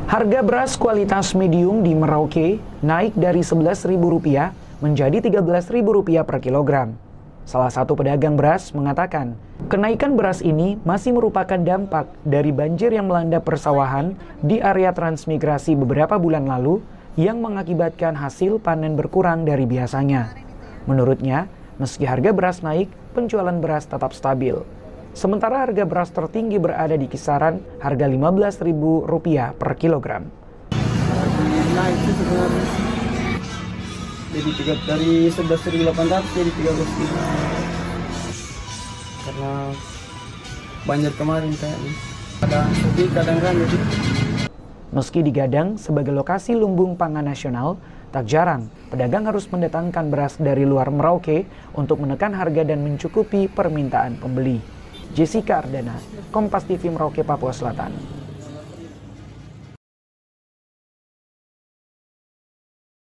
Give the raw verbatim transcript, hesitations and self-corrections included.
Harga beras kualitas medium di Merauke naik dari sebelas ribu rupiah menjadi tiga belas ribu rupiah per kilogram. Salah satu pedagang beras mengatakan, kenaikan beras ini masih merupakan dampak dari banjir yang melanda persawahan di area transmigrasi beberapa bulan lalu yang mengakibatkan hasil panen berkurang dari biasanya. Menurutnya, meski harga beras naik, penjualan beras tetap stabil. Sementara harga beras tertinggi berada di kisaran harga lima belas ribu rupiah per kilogram. Naik itu sebenarnya. Jadi tiga, dari sebelas ribu delapan ratus jadi tiga belas ribu. Karena banjir kemarin kayaknya. Kadang sepi, kadang rame. Meski digadang sebagai lokasi lumbung pangan nasional, tak jarang pedagang harus mendatangkan beras dari luar Merauke untuk menekan harga dan mencukupi permintaan pembeli. Jessica Ardana, Kompas T V Merauke, Papua Selatan.